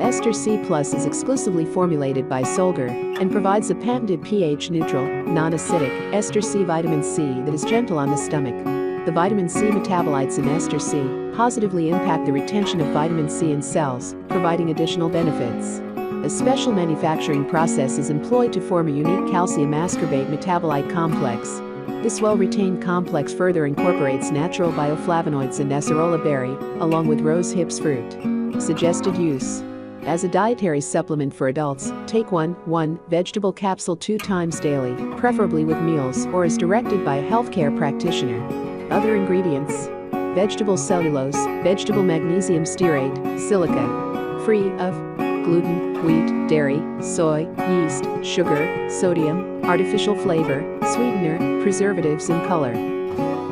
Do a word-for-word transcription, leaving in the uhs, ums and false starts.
Ester-C Plus is exclusively formulated by Solgar and provides a patented pH-neutral, non-acidic Ester-C Vitamin C that is gentle on the stomach. The vitamin C metabolites in Ester-C positively impact the retention of vitamin C in cells, providing additional benefits. A special manufacturing process is employed to form a unique calcium ascorbate metabolite complex. This well-retained complex further incorporates natural bioflavonoids and acerola berry, along with rose hips fruit. Suggested use: as a dietary supplement for adults, take one one vegetable capsule two times daily, preferably with meals or as directed by a healthcare practitioner. Other ingredients: vegetable cellulose, vegetable magnesium stearate, silica, free of gluten, wheat, dairy, soy, yeast, sugar, sodium, artificial flavor, sweetener, preservatives and color.